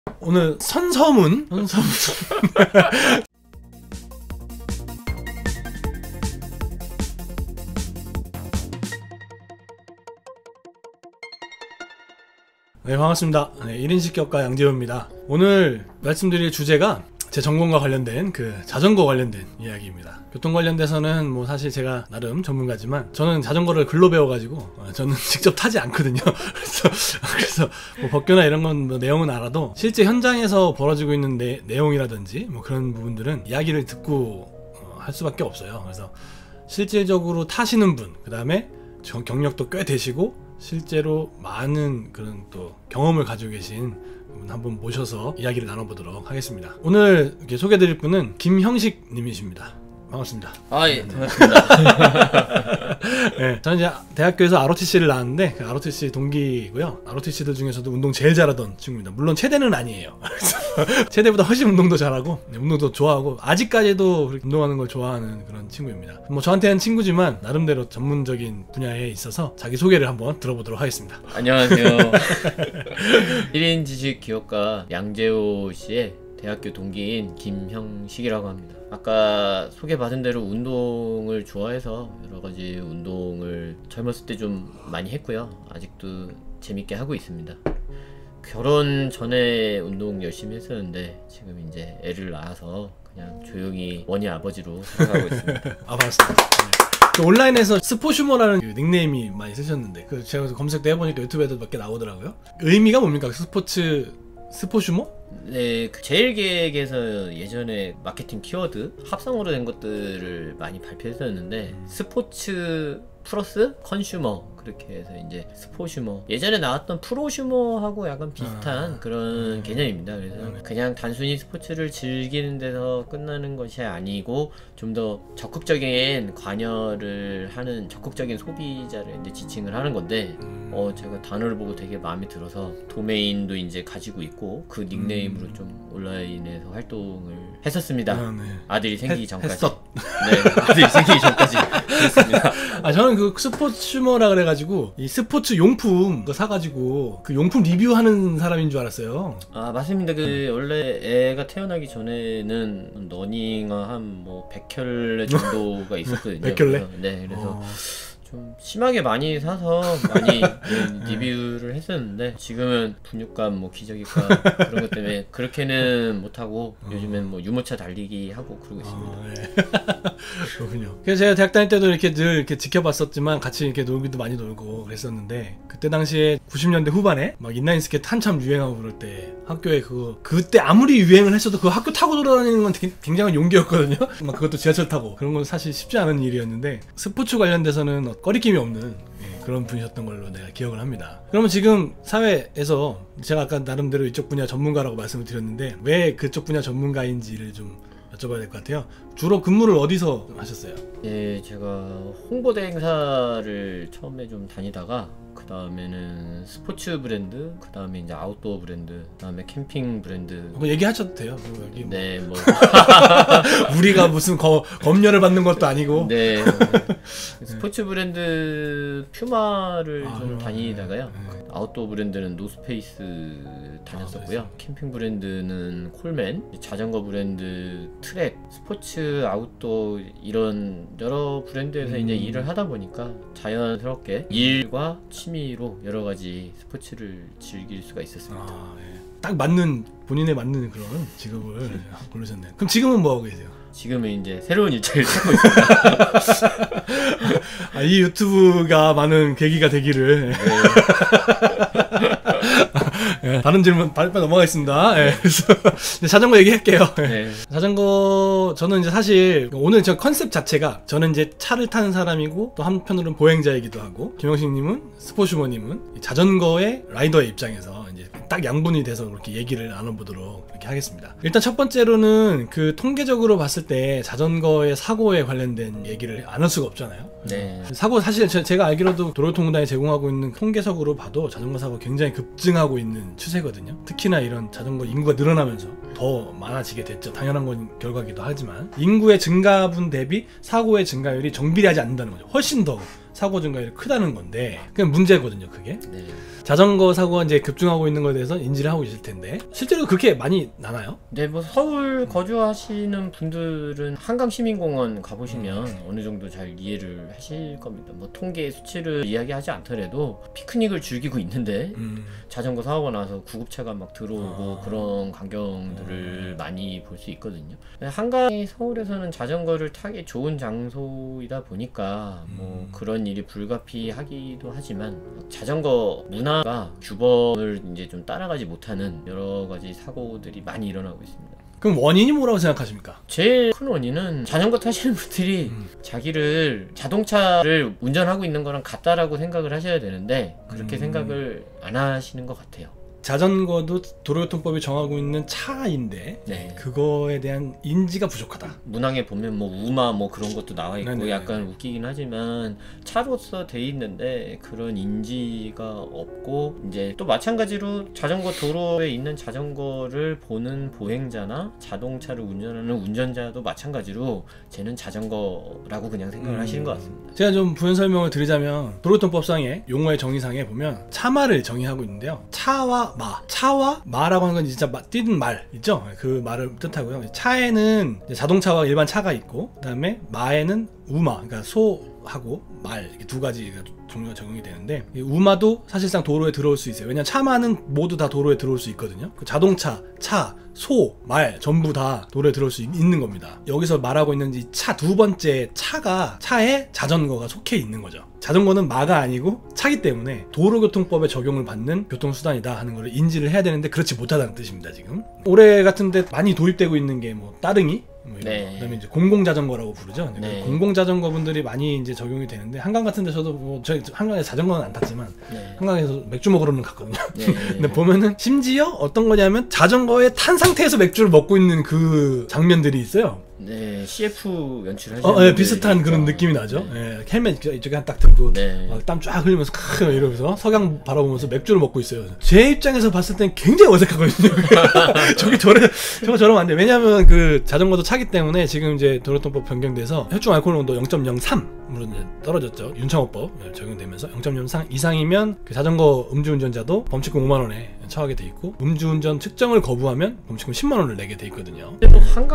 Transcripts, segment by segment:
오늘 선서문 네, 반갑습니다. 네, 1인 식격가 양재호입니다. 오늘 말씀드릴 주제가 제 전공과 관련된 자전거 관련된 이야기입니다. 교통 관련돼서는 뭐 사실 제가 나름 전문가지만 저는 자전거를 글로 배워가지고 저는 직접 타지 않거든요. 그래서 뭐 법규나 이런 건 뭐 내용은 알아도 실제 현장에서 벌어지고 있는 내용이라든지 뭐 그런 부분들은 이야기를 듣고 할 수밖에 없어요. 그래서 실질적으로 타시는 분, 그 다음에 경력도 꽤 되시고 실제로 많은 그런 또 경험을 가지고 계신 분 한분 모셔서 이야기를 나눠보도록 하겠습니다. 오늘 이렇게 소개해드릴 분은 김형식 님이십니다. 반갑습니다. 예, 반갑습니다. 네, 저는 이제 대학교에서 ROTC를 나왔는데 ROTC 동기고요. ROTC들 중에서도 운동 제일 잘하던 친구입니다. 물론 체대는 아니에요. 체대보다 훨씬 운동도 잘하고 운동도 좋아하고 아직까지도 운동하는 걸 좋아하는 그런 친구입니다. 뭐 저한테는 친구지만 나름대로 전문적인 분야에 있어서 자기 소개를 한번 들어보도록 하겠습니다. 안녕하세요. 1인 지식 기업가 양재호 씨의 대학교 동기인 김형식이라고 합니다. 아까 소개받은 대로 운동을 좋아해서 여러가지 운동을 젊었을 때 좀 많이 했고요. 아직도 재밌게 하고 있습니다. 결혼 전에 운동 열심히 했었는데 지금 이제 애를 낳아서 그냥 조용히 원희 아버지로 살아가고 있습니다. 아, 반갑습니다. 네. 온라인에서 스포슈머라는 닉네임이 많이 쓰셨는데 제가 검색도 해보니까 유튜브에도 몇 개 나오더라고요. 의미가 뭡니까? 스포슈머? 네, 제일기획에서 예전에 마케팅 키워드 합성으로 된 것들을 많이 발표했었는데 스포츠 플러스 컨슈머 그렇게 해서 이제 스포슈머, 예전에 나왔던 프로슈머하고 약간 비슷한 그런 개념입니다. 그래서 그냥 단순히 스포츠를 즐기는 데서 끝나는 것이 아니고 좀 더 적극적인 관여를 하는 적극적인 소비자를 이제 지칭을 하는 건데 제가 단어를 보고 되게 마음에 들어서 도메인도 이제 가지고 있고 그 닉네임으로 좀 온라인에서 활동을 했었습니다. 네. 아들이 생기기 전까지. 네, 아들이 생기기 전까지 했습니다. 저는 그 스포츠머라 그래가지고 이 스포츠 용품 그거 사가지고 그 용품 리뷰하는 사람인 줄 알았어요. 아, 맞습니다. 원래 애가 태어나기 전에는 러닝화 한 뭐 100켤레 정도가 있었거든요. 100켤레? 네, 그래서 좀 심하게 많이 사서 많이 리뷰를 했었는데 지금은 분유값, 뭐 기저귀값 그런 것 때문에 그렇게는 못하고 요즘엔 뭐 유모차 달리기 하고 그러고 있습니다. 네. 그렇군요. 그래서 제가 대학 다닐 때도 이렇게 늘 이렇게 지켜봤었지만 같이 이렇게 놀기도 많이 놀고 그랬었는데 그때 당시에 90년대 후반에 막 인라인 스케이트 한참 유행하고 그럴 때 학교에 그때 아무리 유행을 했어도 그 학교 타고 돌아다니는 건 굉장한 용기였거든요. 막 그것도 지하철 타고 그런 건 사실 쉽지 않은 일이었는데 스포츠 관련돼서는 꺼리낌이 없는 그런 분이셨던 걸로 내가 기억을 합니다. 그러면 지금 사회에서 제가 아까 나름대로 이쪽 분야 전문가라고 말씀을 드렸는데 왜 그쪽 분야 전문가인지를 좀 여쭤봐야 될 것 같아요. 주로 근무를 어디서 하셨어요? 예, 제가 홍보대 행사를 처음에 좀 다니다가 그 다음에는 스포츠 브랜드, 그 다음에 이제 아웃도어 브랜드, 그 다음에 캠핑 브랜드. 그거 얘기하셔도 돼요. 여기 네, 뭐 우리가 무슨 검열을 받는 것도 아니고. 네. 스포츠 브랜드 퓨마를 좀 다니다가요. 아웃도어 브랜드는 노스페이스 다녔었고요. 캠핑 브랜드는 콜맨, 자전거 브랜드 트랙, 스포츠 아웃도어 이런 여러 브랜드에서 이제 일을 하다 보니까 자연스럽게 일과 취미로 여러 가지 스포츠를 즐길 수가 있었습니다. 딱 맞는 본인에 맞는 그런 직업을 고르셨네요. 그럼 지금은 뭐 하고 계세요? 지금은 이제 새로운 일자리를 찾고 있습니다. 이 유튜브가 많은 계기가 되기를. 네, 다른 질문 빨리 넘어가겠습니다. 네, 그래서 자전거 얘기할게요. 네. 자전거 저는 이제 사실 오늘 저 컨셉 자체가 저는 이제 차를 타는 사람이고 또 한편으로는 보행자이기도 하고 김영식님은 스포츠머님은 자전거의 라이더의 입장에서 이제 딱 양분이 돼서 그렇게 얘기를 나눠보도록 이렇게 하겠습니다. 일단 첫 번째로는 그 통계적으로 봤을 때 자전거의 사고에 관련된 얘기를 안 할 수가 없잖아요. 네. 사고 사실 제가 알기로도 도로통단이 제공하고 있는 통계적으로 봐도 자전거 사고 굉장히 급증하고 있는 추세거든요. 특히나 이런 자전거 인구가 늘어나면서 더 많아지게 됐죠. 당연한 건 결과기도 하지만 인구의 증가분 대비 사고의 증가율이 정비례하지 않는다는 거죠. 훨씬 더 사고 증가율이 크다는 건데 그게 문제거든요, 그게. 네. 자전거 사고가 이제 급증하고 있는 것에 대해서 인지를 하고 있을 텐데 실제로 그렇게 많이 나나요? 네, 뭐 서울 거주하시는 분들은 한강시민공원 가보시면 어느 정도 잘 이해를 하실 겁니다. 뭐 통계 수치를 이야기하지 않더라도 피크닉을 즐기고 있는데 자전거 사고가 나서 구급차가 막 들어오고 그런 광경들을 많이 볼 수 있거든요. 한강이 서울에서는 자전거를 타기 좋은 장소이다 보니까 뭐 그런 일이 불가피하기도 하지만 자전거 문화가 규범을 이제 좀 따라가지 못하는 여러 가지 사고들이 많이 일어나고 있습니다. 그럼 원인이 뭐라고 생각하십니까? 제일 큰 원인은 자전거 타시는 분들이 자기를 자동차를 운전하고 있는 거랑 같다라고 생각을 하셔야 되는데 그렇게 생각을 안 하시는 것 같아요. 자전거도 도로교통법이 정하고 있는 차인데 네. 그거에 대한 인지가 부족하다. 문항에 보면 뭐 우마 뭐 그런 것도 나와 있고 네네네. 약간 웃기긴 하지만 차로서 돼 있는데 그런 인지가 없고 이제 또 마찬가지로 자전거 도로에 있는 자전거를 보는 보행자나 자동차를 운전하는 운전자도 마찬가지로 쟤는 자전거라고 그냥 생각을 하시는 것 같습니다. 제가 좀 부연 설명을 드리자면 도로교통법상의 용어의 정의상에 보면 차마를 정의하고 있는데요. 차와 마라고 하는 건 진짜 뛰는 말 있죠? 그 말을 뜻하고요. 차에는 자동차와 일반 차가 있고 그다음에 마에는 우마, 그러니까 소하고 말 이렇게 두 가지가 종류가 적용이 되는데 이 우마도 사실상 도로에 들어올 수 있어요. 왜냐면 차마는 모두 다 도로에 들어올 수 있거든요. 그 자동차, 차, 소, 말 전부 다 도로에 들어올 수 있는 겁니다. 여기서 말하고 있는 이 차 두 번째 차에 자전거가 속해 있는 거죠. 자전거는 마가 아니고 차기 때문에 도로교통법에 적용을 받는 교통수단이다 하는 걸 인지를 해야 되는데 그렇지 못하다는 뜻입니다. 지금 올해 같은데 많이 도입되고 있는 게 뭐 따릉이, 네. 그다음에 이제 공공자전거라고 부르죠. 네. 공공자전거 분들이 많이 이제 적용이 되는데 한강 같은 데서도 뭐 저희 한강에 자전거는 안 탔지만 네. 한강에서 맥주 먹으러는 갔거든요. 네. 근데 보면은 심지어 어떤 거냐면 자전거에 탄 상태에서 맥주를 먹고 있는 그 장면들이 있어요. 네, CF 연출하시는 네, 비슷한 그런 느낌이 나죠. 네. 헬멧 이쪽에 한 딱 들고 네. 땀 쫙 흘리면서 크 이러면서 석양 바라보면서 맥주를 먹고 있어요. 제 입장에서 봤을 땐 굉장히 어색하거든요. 저거 저러면 안 돼. 왜냐하면 그 자전거도 차기 때문에 지금 이제 도로교통법 변경돼서 혈중 알코올 농도 0.03으로 이제 떨어졌죠. 윤창호법 적용되면서 0.03 이상이면 그 자전거 음주운전자도 범칙금 5만 원에 처하게 돼 있고 음주운전 측정을 거부하면 범칙금 10만 원을 내게 돼 있거든요. 근데 뭐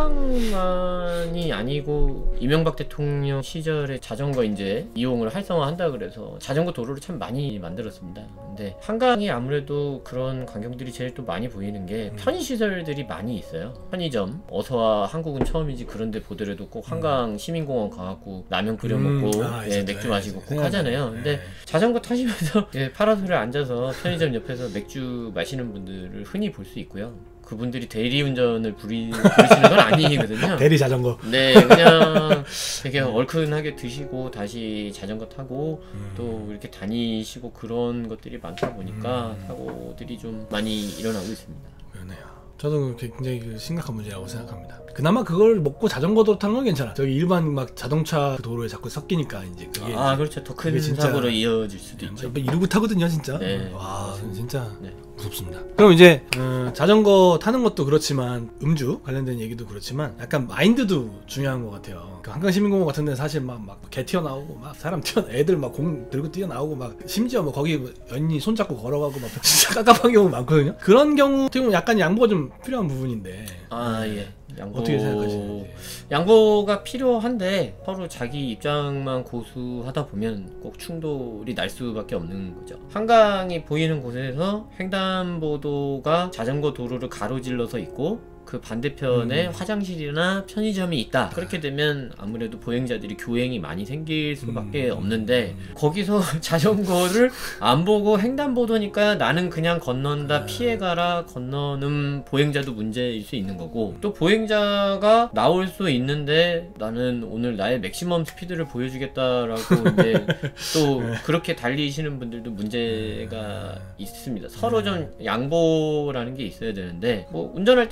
한강만이 아니고 이명박 대통령 시절에 자전거 이제 이용을 활성화한다 그래서 자전거 도로를 참 많이 만들었습니다. 근데 한강이 아무래도 그런 광경들이 제일 또 많이 보이는 게 편의시설들이 많이 있어요. 편의점, 어서와 한국은 처음이지 그런데 보더라도 꼭 한강 시민공원 가갖고 라면 끓여 먹고 예, 맥주 마시고 꼭 하잖아요. 근데 자전거 타시면서 예, 파라솔에 앉아서 편의점 옆에서 맥주 마시는 분들을 흔히 볼 수 있고요. 그분들이 대리운전을 부리시는 건 아니거든요. 대리 자전거. 네, 그냥 되게 얼큰하게 드시고 다시 자전거 타고 또 이렇게 다니시고 그런 것들이 많다 보니까 사고들이 좀 많이 일어나고 있습니다. 그러네요. 저도 굉장히 심각한 문제라고 생각합니다. 그나마 그걸 먹고 자전거 도로 타는 건 괜찮아. 저기 일반 막 자동차 도로에 자꾸 섞이니까 이제 그게 그렇죠. 더 큰 사고로 이어질 수도 있죠. 이러고 타거든요, 진짜. 네. 와, 진짜 네. 무섭습니다. 그럼 이제 자전거 타는 것도 그렇지만 음주 관련된 얘기도 그렇지만 약간 마인드도 중요한 것 같아요. 그 한강시민공원 같은 데는 사실 막 개 튀어나오고 막 사람 애들 막 공 들고 뛰어나오고 막 심지어 뭐 거기 연인이 손잡고 걸어가고 막 진짜 깝깝한 경우 많거든요. 그런 경우 어떻게 보면 약간 양보가 좀 필요한 부분인데 예. 양보... 어떻게 생각하시는지. 양보가 필요한데 서로 자기 입장만 고수하다 보면 꼭 충돌이 날 수밖에 없는 거죠. 한강이 보이는 곳에서 횡단보도가 자전거 도로를 가로질러서 있고 그 반대편에 화장실이나 편의점이 있다. 그렇게 되면 아무래도 보행자들이 교행이 많이 생길 수밖에 없는데 거기서 자전거를 안 보고 횡단보도니까 나는 그냥 건넌다 피해가라 건너는 보행자도 문제일 수 있는 거고 또 보행자가 나올 수 있는데 나는 오늘 나의 맥시멈 스피드를 보여주겠다라고 이제 또 그렇게 달리시는 분들도 문제가 있습니다. 서로 좀 양보라는 게 있어야 되는데 뭐 운전할 때 마찬가지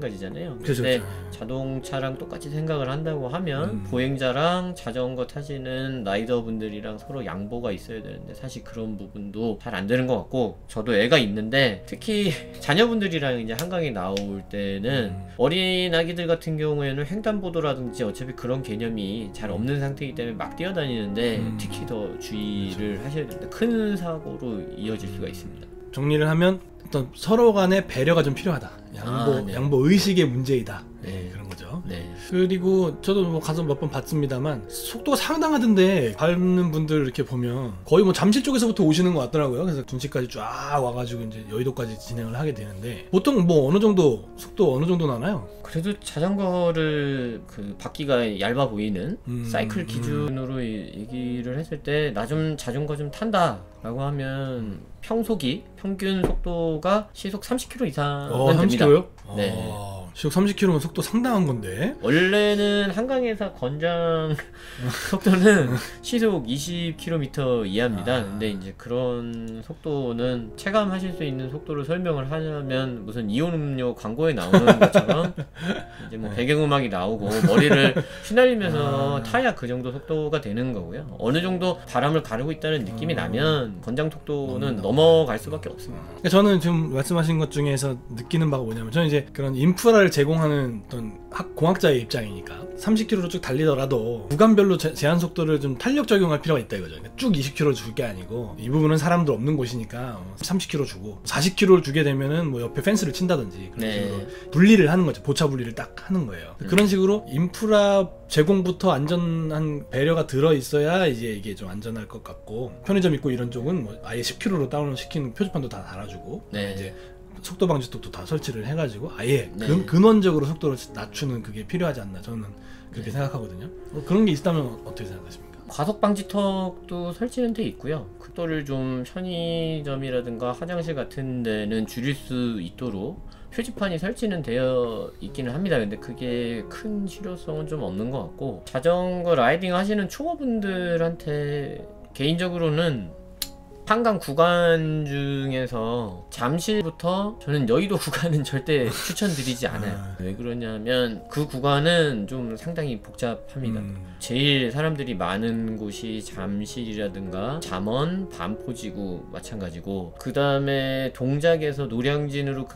마찬가지잖아요. 그렇죠, 근데 그렇죠. 자동차랑 똑같이 생각을 한다고 하면 보행자랑 자전거 타시는 라이더분들이랑 서로 양보가 있어야 되는데 사실 그런 부분도 잘 안 되는 것 같고, 저도 애가 있는데 특히 자녀분들이랑 이제 한강에 나올 때는 어린 아기들 같은 경우에는 횡단보도라든지 어차피 그런 개념이 잘 없는 상태이기 때문에 막 뛰어다니는데 특히 더 주의를 하셔야 됩니다. 큰 사고로 이어질 수가 있습니다. 정리를 하면 어떤 서로 간의 배려가 좀 필요하다. 네. 양보 의식의 문제이다. 네. 그런 거죠. 네. 그리고 저도 뭐 가서 몇 번 봤습니다만 속도가 상당하던데 밟는 분들 이렇게 보면 거의 뭐 잠실 쪽에서부터 오시는 것 같더라고요. 그래서 둔치까지 쫙 와가지고 이제 여의도까지 진행을 하게 되는데 보통 뭐 어느 정도 속도 어느 정도 나나요? 그래도 자전거를 그 바퀴가 얇아 보이는 사이클 기준으로 얘기를 했을 때 나 좀 자전거 좀 탄다 라고 하면 평균 속도가 시속 30km 이상은 됩니다. 30km요? 네. 시속 30km면 속도 상당한 건데. 원래는 한강에서 권장 속도는 시속 20km 이하입니다. 근데 이제 그런 속도는 체감하실 수 있는 속도를 설명을 하려면 무슨 이온음료 광고에 나오는 것처럼 이제 뭐 배경음악이 나오고 머리를 휘날리면서 타야 그 정도 속도가 되는 거고요. 어느 정도 바람을 가르고 있다는 느낌이 나면 권장 속도는 넘어갈 수밖에 없습니다. 저는 지금 말씀하신 것 중에서 느끼는 바가 뭐냐면 저는 이제 그런 인프라를 제공하는 어떤 공학자의 입장이니까 30km로 쭉 달리더라도 구간별로 제한 속도를 좀 탄력 적용할 필요가 있다 이거죠. 그러니까 쭉 20km 줄 게 아니고 이 부분은 사람들 없는 곳이니까 30km 주고 40km를 주게 되면은 뭐 옆에 펜스를 친다든지 그런 식으로 분리를 하는 거죠. 보차 분리를 딱 하는 거예요. 그런 식으로 인프라 제공부터 안전한 배려가 들어 있어야 이제 이게 좀 안전할 것 같고, 편의점 있고 이런 쪽은 뭐 아예 10km로 다운을 시키는 표지판도 다 달아주고 이제 속도 방지턱도 다 설치를 해가지고 아예 근원적으로 속도를 낮추는 그게 필요하지 않나 저는 그렇게 생각하거든요. 그런 게 있다면 어떻게 생각하십니까? 과속 방지턱도 설치는 돼 있고요. 속도를 좀 편의점이라든가 화장실 같은 데는 줄일 수 있도록 표지판이 설치는 되어 있기는 합니다. 근데 그게 큰 실효성은 좀 없는 것 같고, 자전거 라이딩 하시는 초보분들한테 개인적으로는 한강 구간 중에서 잠실부터 저는 여의도 구간은 절대 추천드리지 않아요. 왜 그러냐면 그 구간은 좀 상당히 복잡합니다. 제일 사람들이 많은 곳이 잠실이라든가 잠원, 반포지구 마찬가지고, 그 다음에 동작에서 노량진으로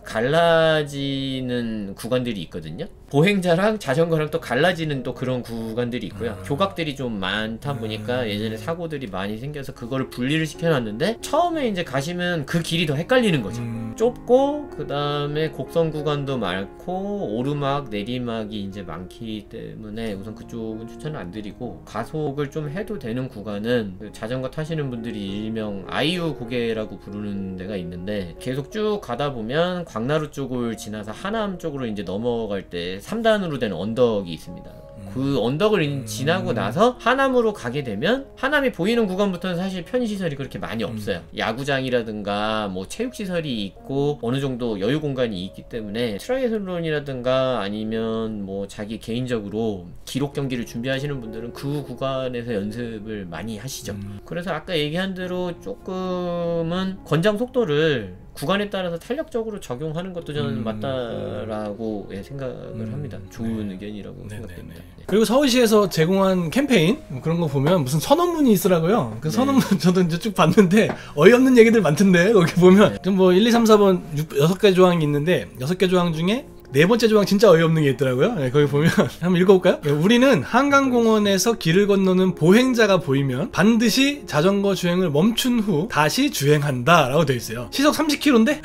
갈라지는 구간들이 있거든요. 보행자랑 자전거랑 또 갈라지는 또 그런 구간들이 있고요. 교각들이 좀 많다 보니까 예전에 사고들이 많이 생겨서 그거를 분리를 시켜놨는데 처음에 이제 가시면 그 길이 더 헷갈리는 거죠. 좁고 그 다음에 곡선 구간도 많고 오르막 내리막이 이제 많기 때문에 우선 그쪽은 추천을 안 드리고, 가속을 좀 해도 되는 구간은 그 자전거 타시는 분들이 일명 아이유 고개라고 부르는 데가 있는데, 계속 쭉 가다 보면 광나루 쪽을 지나서 하남 쪽으로 이제 넘어갈 때 3단으로 된 언덕이 있습니다. 그 언덕을 지나고 나서 하남으로 가게 되면 하남이 보이는 구간부터는 사실 편의시설이 그렇게 많이 없어요. 야구장이라든가 뭐 체육시설이 있고 어느 정도 여유 공간이 있기 때문에 트라이애슬론이라든가 아니면 뭐 자기 개인적으로 기록 경기를 준비하시는 분들은 그 구간에서 연습을 많이 하시죠. 그래서 아까 얘기한 대로 조금은 권장 속도를 구간에 따라서 탄력적으로 적용하는 것도 저는 맞다라고 생각을 합니다. 좋은 의견이라고 생각됩니다. 네. 그리고 서울시에서 제공한 캠페인 뭐 그런 거 보면 무슨 선언문이 있더라고요. 그 선언문 저도 이제 쭉 봤는데 어이없는 얘기들 많던데 거기 보면 좀 뭐 1, 2, 3, 4번 6개 조항이 있는데 6개 조항 중에 네 번째 조항 진짜 어이없는 게 있더라고요. 네, 거기 보면 한번 읽어볼까요? 네, 우리는 한강공원에서 길을 건너는 보행자가 보이면 반드시 자전거 주행을 멈춘 후 다시 주행한다 라고 되어 있어요. 시속 30km인데?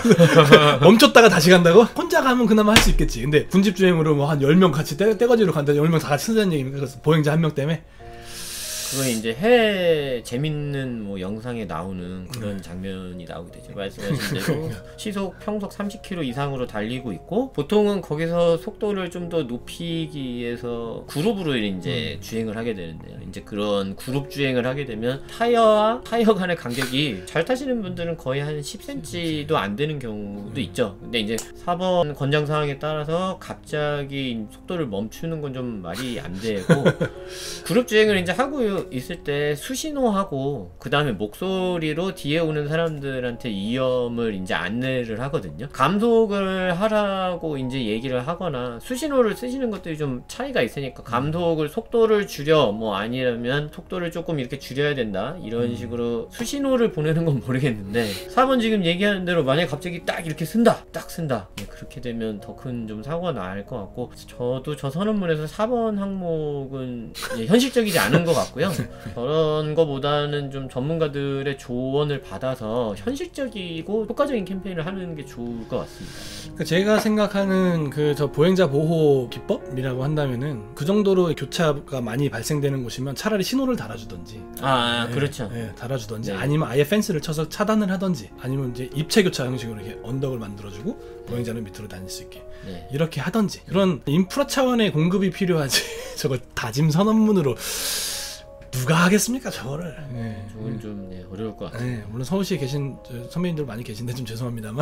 멈췄다가 다시 간다고? 혼자 가면 그나마 할 수 있겠지. 근데 군집 주행으로 뭐 한 10명 같이 떼거지로 간다. 10명 다 같이 쓴다는 얘기입니까? 그래서 보행자 1명 때문에? 그건 이제 해외 재밌는 뭐 영상에 나오는 그런 장면이 나오게 되죠. 말씀하신 대로 시속 평속 30km 이상으로 달리고 있고, 보통은 거기서 속도를 좀 더 높이기 위해서 그룹으로 이제 주행을 하게 되는데요. 이제 그런 그룹 주행을 하게 되면 타이어와 타이어 간의 간격이 잘 타시는 분들은 거의 한 10cm도 안 되는 경우도 있죠. 근데 이제 4번 권장 사항에 따라서 갑자기 속도를 멈추는 건 좀 말이 안 되고, 그룹 주행을 이제 하고 그 있을 때 수신호하고 그 다음에 목소리로 뒤에 오는 사람들한테 이염을 이제 안내를 하거든요. 감속을 하라고 이제 얘기를 하거나 수신호를 쓰시는 것들이 좀 차이가 있으니까 감속을 속도를 줄여 뭐 아니면 속도를 조금 이렇게 줄여야 된다 이런 식으로 수신호를 보내는 건 모르겠는데 4번 지금 얘기하는 대로 만약에 갑자기 딱 이렇게 쓴다 딱 쓴다 예, 그렇게 되면 더 큰 좀 사고가 날 것 같고 저도 저 선언문에서 4번 항목은 예, 현실적이지 않은 것 같고요. 그런 거보다는 좀 전문가들의 조언을 받아서 현실적이고 효과적인 캠페인을 하는 게 좋을 것 같습니다. 제가 생각하는 그 저 보행자 보호 기법이라고 한다면은 그 정도로 교차가 많이 발생되는 곳이면 차라리 신호를 달아주던지 네, 그렇죠. 네, 달아주던지 네. 아니면 아예 펜스를 쳐서 차단을 하던지 아니면 이제 입체 교차 형식으로 이렇게 언덕을 만들어주고 보행자는 밑으로 다닐 수 있게 네. 이렇게 하던지 그런 인프라 차원의 공급이 필요하지 저걸 다짐 선언문으로 누가 하겠습니까 저거를. 네. 저건 좀 네, 어려울 것 같아요. 네, 물론 서울시에 계신 선배님들 많이 계신데 좀 죄송합니다만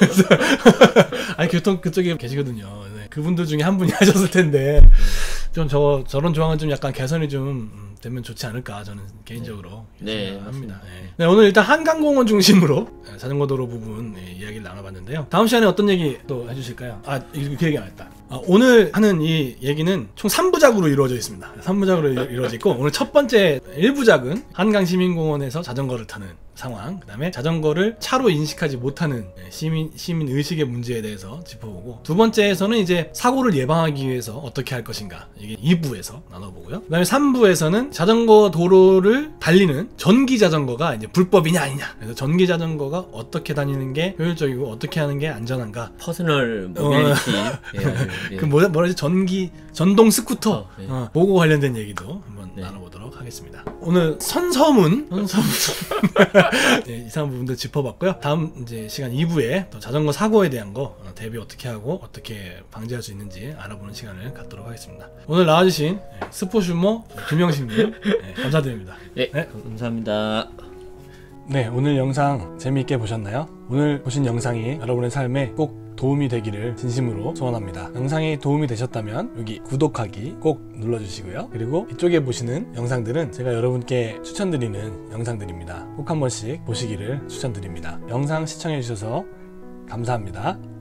아니 교통 그쪽에 계시거든요. 네, 그분들 중에 한 분이 하셨을 텐데 좀 저런 조항은 좀 약간 개선이 좀 되면 좋지 않을까 저는 개인적으로 합니다. 네. 네, 오늘 일단 한강공원 중심으로 자전거 도로 부분 이야기를 나눠봤는데요. 다음 시간에 어떤 얘기 또 해주실까요? 그 얘기 안 했다. 오늘 하는 이 얘기는 총 3부작으로 이루어져 있습니다. 3부작으로 이루어져 있고 오늘 첫 번째 1부작은 한강시민공원에서 자전거를 타는 상황, 그 다음에 자전거를 차로 인식하지 못하는 시민 의식의 문제에 대해서 짚어보고 두 번째에서는 이제 사고를 예방하기 위해서 어떻게 할 것인가 이게 2부에서 나눠보고요. 그 다음에 3부에서는 자전거 도로를 달리는 전기 자전거가 이제 불법이냐 아니냐 그래서 전기 자전거가 어떻게 다니는 게 효율적이고 어떻게 하는 게 안전한가 퍼스널 모빌리티 예. 그 뭐라지 전동 스쿠터 네. 보고 관련된 얘기도 한번 나눠보도록 하겠습니다. 오늘 선서문 네, 이상한 부분도 짚어봤고요. 다음 이제 시간 2부에 또 자전거 사고에 대한 거 대비 어떻게 하고 어떻게 방지할 수 있는지 알아보는 시간을 갖도록 하겠습니다. 오늘 나와주신 스포슈머 김영신님 감사드립니다. 네, 감사합니다. 네, 오늘 영상 재미있게 보셨나요? 오늘 보신 영상이 여러분의 삶에 꼭 도움이 되기를 진심으로 소원합니다. 영상이 도움이 되셨다면 여기 구독하기 꼭 눌러주시고요. 그리고 이쪽에 보시는 영상들은 제가 여러분께 추천드리는 영상들입니다. 꼭 한 번씩 보시기를 추천드립니다. 영상 시청해주셔서 감사합니다.